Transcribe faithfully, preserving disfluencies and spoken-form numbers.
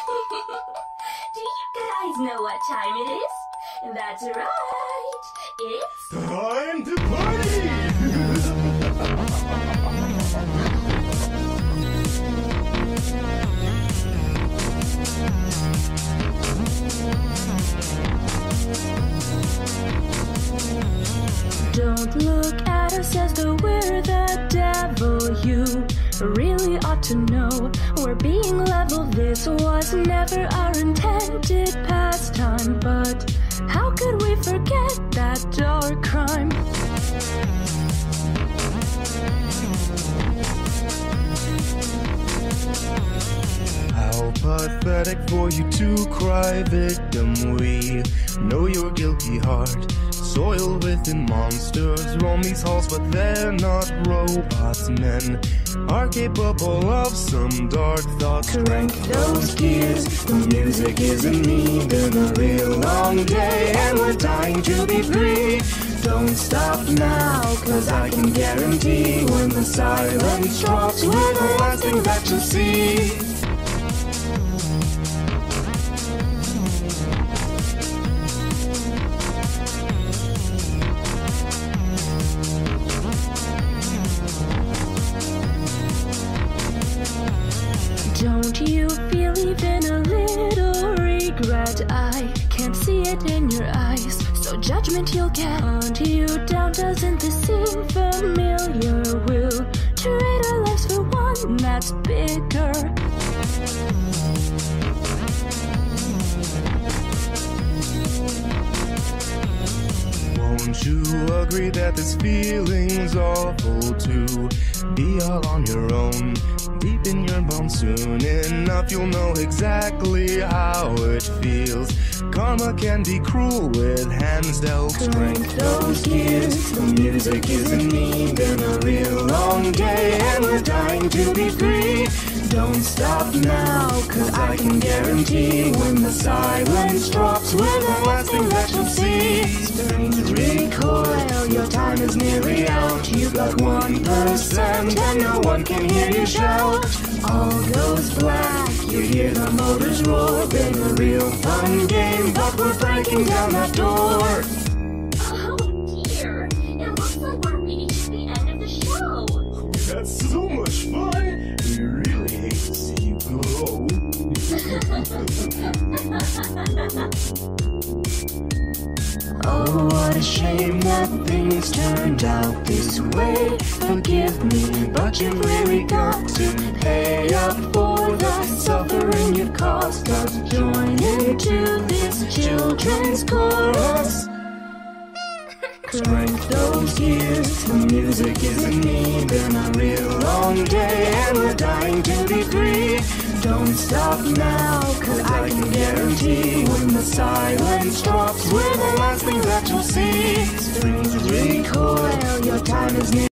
Do you guys know what time it is? That's right. It's time to party! Don't look at us as though we're the devil. You really ought to know we're being level. This was never our intended pastime, but how could we forget that dark crime? How pathetic for you to cry victim. We know your guilty heart, soiled within monsters, roam these halls, but they're not robots. Men are capable of some dark thoughts. Crank those gears, the music isn't me. Been a real long day and we're dying to be free. Don't stop now, cause I can guarantee when the silence drops, we're the last thing that you'll see. Don't you feel even a little regret? I can't see it in your eyes, so judgment you'll get. Hunt you down, doesn't this seem familiar? We'll trade our lives for one that's bigger. Won't you agree that this feeling's awful to be all on your own? Deep in your bones, soon enough you'll know exactly how it feels. Karma can be cruel with hands dealt. Crank those gears, the music isn't me. Been a real long day and we're dying to be free. Don't stop now, cause I can guarantee when the silence drops, we're the last thing that you'll see. Springs recoil, your time is nearly out. You've got one percent and no one can hear you shout. All goes black, you hear the motors roar. Been a real fun game, but we're breaking down that door. oh dear. It looks like we're reaching the end of the show. That's so much fun! We really hate to see you go. Oh, what a shame that things turned out this way. Forgive me, but you've really got to pay up for the suffering you've caused us. Join into this children's chorus. Crank those gears, the music isn't me. Been a real long day and we're dying to be free. Don't stop now, cause I can guarantee when the silence drops, we're the last thing that you'll see. Springs recoil, your time is near.